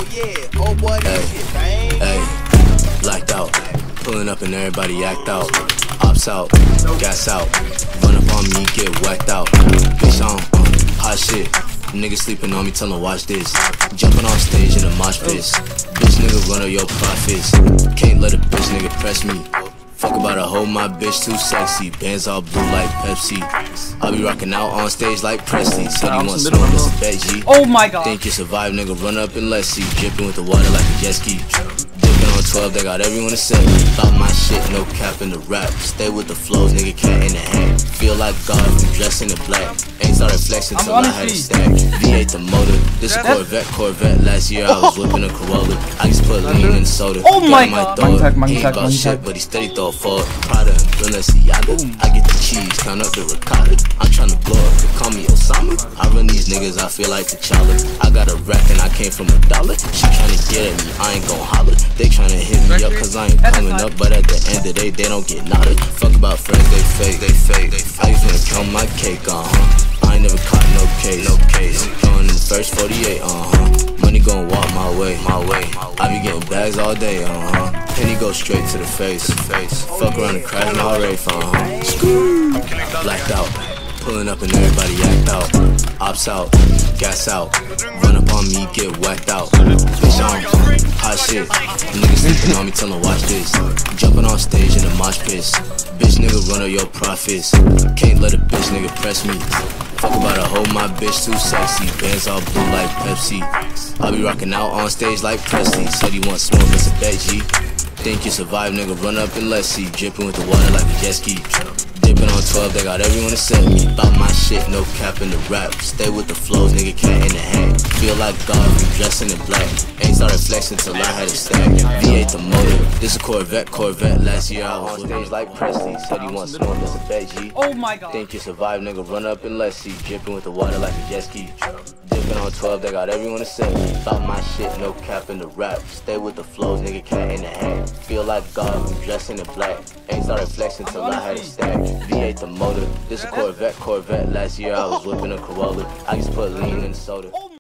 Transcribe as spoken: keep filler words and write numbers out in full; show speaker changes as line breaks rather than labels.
Oh yeah, oh boy, that shit bang.
Hey, blacked out, pulling up and everybody act out. Ops out, gas out, run up on me, get whacked out. Bitch on, uh, hot shit. Nigga sleeping on me, tell him watch this. Jumping on stage in a mosh pit. Bitch nigga run up your profits. Can't let a bitch nigga press me. Fuck about a hoe, my bitch too sexy. Bands all blue like Pepsi. I'll be rocking out on stage like Presley. Said he want smoke, it's a bet G.
Oh my god.
Think you survive, nigga, run up and let's see. Dripping with the water like a jet ski. Dipping on twelve, they got everyone to say. About my shit, no cap in the rap. Stay with the flows, nigga, cat in the hand. Feel like God, we dressed in the black. Ain't started flexing till I had a stack. V eight the motor, this a Corvette, Corvette. Last year I was whipping a Corolla. I just put lean in soda.
Oh my god.
He ain't about shit, but he steady throw a forward. Prada and Balenciaga. I get the cheese, count up the ricotta. I'm tryna blow up, they call me Osama. I run these niggas, I feel like T'Challa. I got a rack and I came from a dollar. She tryna get at me, I ain't gon' holler. They tryna hit me up cause I ain't coming up. But at the end of the day, they don't get nodded. Fuck about friends, they fake, they fake. I just wanna count my cake, uh-huh. I ain't never caught no case, no case. Going in the first forty-eight, uh-huh. Money gon' walk my way, my way. I be getting bags all day, uh-huh. Penny go straight to the face, face. Fuck around and crash my Wraith, uh-huh. Blacked out, pulling up and everybody act out. Ops out, gas out, run up on me, get whacked out. Bitch on, hot shit. Niggas sleeping on me, tell them watch this. Jumping on stage in a mosh pit. Bitch nigga run up your profits. Can't let a bitch nigga press me. Fuck about a hoe, my bitch too sexy. Bands all blue like Pepsi. I'll be rocking out on stage like Presley. Said he want smoke, it's a bet G. Think you survive, nigga, run up and let's see. Dripping with the water like a jet ski. Dipping on twelve, they got everyone to set me. About my shit, no cap in the rap. Stay with the flows, nigga, cat in the hand. Feel like God, we dressing in black. Ain't started flexing till I had a stack. V eight the motor, this a Corvette, Corvette. Last year I was on stage like Presley. Said he want smoke, it's a bet G.
Oh my god.
Think you survive, nigga, run up and let's see. Dripping with the water like a jet ski. Dipping on twelve, they got everyone to set me. About my shit, no cap in the rap. Stay with the flows, nigga, cat in the hand. Feel like God, we dressing in black. Ain't started flexing till I had a stack. V eight the motor, this a Corvette, Corvette. Last year I was whipping a Corolla. I just put lean in soda.